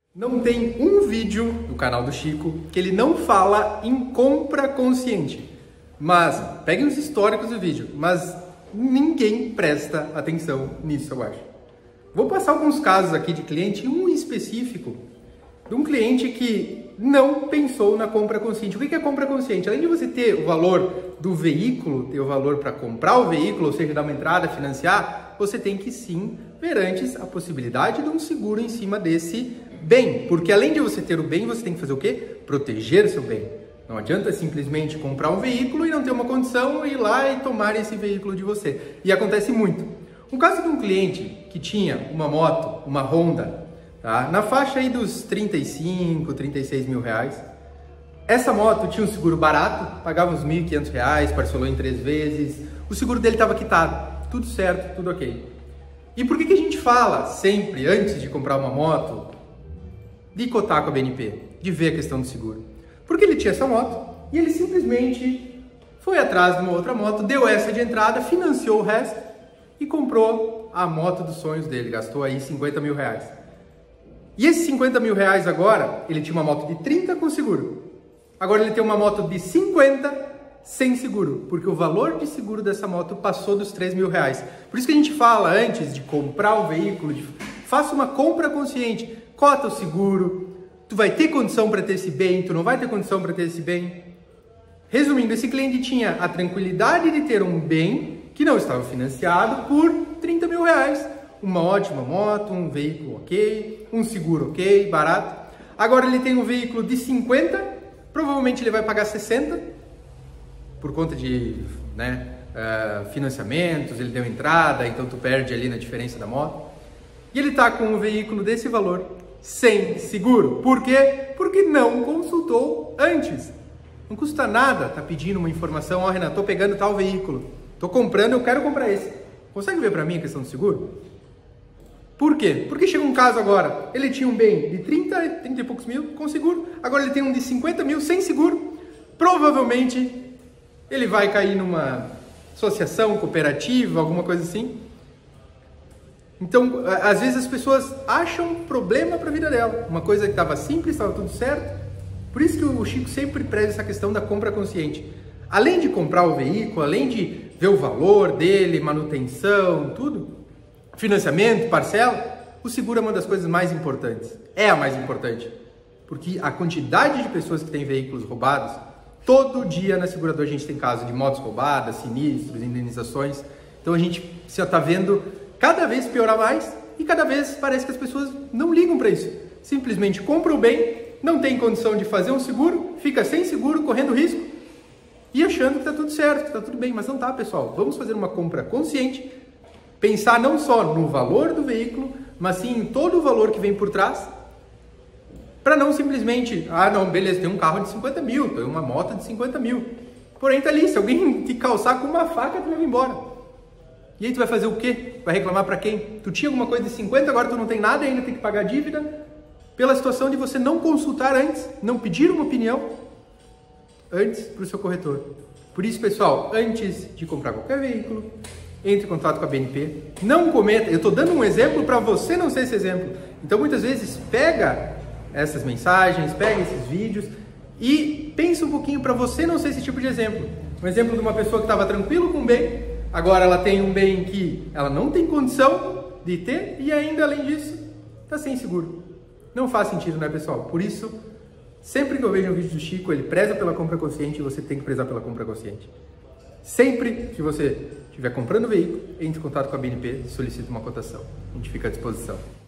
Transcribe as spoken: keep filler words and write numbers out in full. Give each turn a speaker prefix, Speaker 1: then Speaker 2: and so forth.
Speaker 1: Não tem um vídeo do canal do Chico que ele não fala em compra consciente. Mas, peguem os históricos do vídeo, mas ninguém presta atenção nisso, eu acho. Vou passar alguns casos aqui de cliente, um específico, de um cliente que não pensou na compra consciente. O que é compra consciente? Além de você ter o valor do veículo, ter o valor para comprar o veículo, ou seja, dar uma entrada, financiar, você tem que sim ver antes a possibilidade de um seguro em cima desse bem. Porque além de você ter o bem, você tem que fazer o quê? Proteger o seu bem. Não adianta simplesmente comprar um veículo e não ter uma condição, ir lá e tomar esse veículo de você. E acontece muito. Um caso de um cliente que tinha uma moto, uma Honda, tá? Na faixa aí dos trinta e cinco, trinta e seis mil reais. Essa moto tinha um seguro barato, pagava uns mil e quinhentos reais, parcelou em três vezes. O seguro dele estava quitado, tudo certo, tudo ok. E por que que a gente fala sempre, antes de comprar uma moto, de cotar com a B N P, de ver a questão do seguro? Porque ele tinha essa moto e ele simplesmente foi atrás de uma outra moto, deu essa de entrada, financiou o resto e comprou a moto dos sonhos dele, gastou aí cinquenta mil reais. E esses cinquenta mil reais agora, ele tinha uma moto de trinta com seguro. Agora ele tem uma moto de cinquenta sem seguro, porque o valor de seguro dessa moto passou dos três mil reais. Por isso que a gente fala antes de comprar o veículo, de, faça uma compra consciente, cota o seguro, tu vai ter condição para ter esse bem, tu não vai ter condição para ter esse bem. Resumindo, esse cliente tinha a tranquilidade de ter um bem que não estava financiado por trinta mil reais. Uma ótima moto, um veículo ok, um seguro ok, barato. Agora ele tem um veículo de cinquenta, provavelmente ele vai pagar sessenta, por conta de né, uh, financiamentos, ele deu entrada, então tu perde ali na diferença da moto. E ele está com um veículo desse valor, sem seguro. Por quê? Porque não consultou antes. Não custa nada tá pedindo uma informação, ó oh, Renato, tô pegando tal veículo, tô comprando, eu quero comprar esse. Consegue ver para mim a questão do seguro? Por quê? Porque chega um caso agora, ele tinha um bem de trinta, trinta e poucos mil com seguro, agora ele tem um de cinquenta mil sem seguro, provavelmente ele vai cair numa associação, cooperativa, alguma coisa assim. Então, às vezes as pessoas acham problema para a vida dela, uma coisa que estava simples, estava tudo certo. Por isso que o Chico sempre preza essa questão da compra consciente. Além de comprar o veículo, além de ver o valor dele, manutenção, tudo, financiamento, parcela, o seguro é uma das coisas mais importantes. É a mais importante. Porque a quantidade de pessoas que têm veículos roubados, todo dia na seguradora a gente tem casos de motos roubadas, sinistros, indenizações. Então a gente já está vendo cada vez piorar mais e cada vez parece que as pessoas não ligam para isso. Simplesmente compram o bem, não tem condição de fazer um seguro, fica sem seguro, correndo risco e achando que está tudo certo, que está tudo bem. Mas não está, pessoal. Vamos fazer uma compra consciente, pensar não só no valor do veículo, mas sim em todo o valor que vem por trás, para não simplesmente, ah não, beleza, tem um carro de cinquenta mil, tem uma moto de cinquenta mil. Porém tá ali, se alguém te calçar com uma faca, tu leva embora. E aí tu vai fazer o quê? Vai reclamar para quem? Tu tinha alguma coisa de cinquenta, agora tu não tem nada e ainda tem que pagar dívida pela situação de você não consultar antes, não pedir uma opinião antes para o seu corretor. Por isso, pessoal, antes de comprar qualquer veículo, entre em contato com a B N P. Não cometa, eu estou dando um exemplo para você não ser esse exemplo. Então, muitas vezes, pega essas mensagens, pega esses vídeos e pensa um pouquinho para você não ser esse tipo de exemplo. Um exemplo de uma pessoa que estava tranquilo com o bem, agora ela tem um bem que ela não tem condição de ter e ainda, além disso, está sem seguro. Não faz sentido, né, pessoal? Por isso, sempre que eu vejo um vídeo do Chico, ele preza pela compra consciente e você tem que prezar pela compra consciente. Sempre que você estiver comprando veículo, entre em contato com a B N P e solicite uma cotação. A gente fica à disposição.